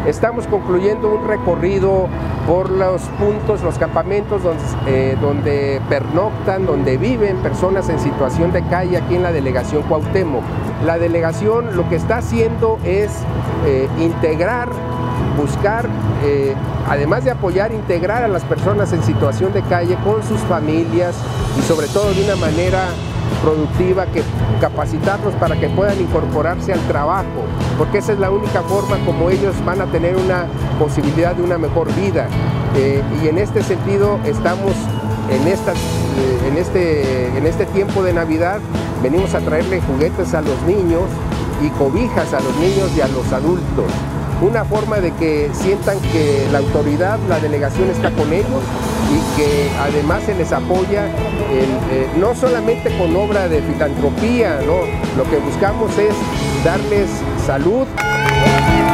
Estamos concluyendo un recorrido por los puntos, los campamentos donde pernoctan, donde viven personas en situación de calle aquí en la delegación Cuauhtémoc. La delegación lo que está haciendo es integrar, buscar, además de apoyar, integrar a las personas en situación de calle con sus familias y sobre todo de una manera productiva, capacitarlos para que puedan incorporarse al trabajo, porque esa es la única forma como ellos van a tener una posibilidad de una mejor vida. Y en este sentido estamos en este tiempo de Navidad, venimos a traerle juguetes a los niños y cobijas a los niños y a los adultos. Una forma de que sientan que la autoridad, la delegación está con ellos y que además se les apoya no solamente con obra de filantropía, ¿no? Lo que buscamos es darles salud.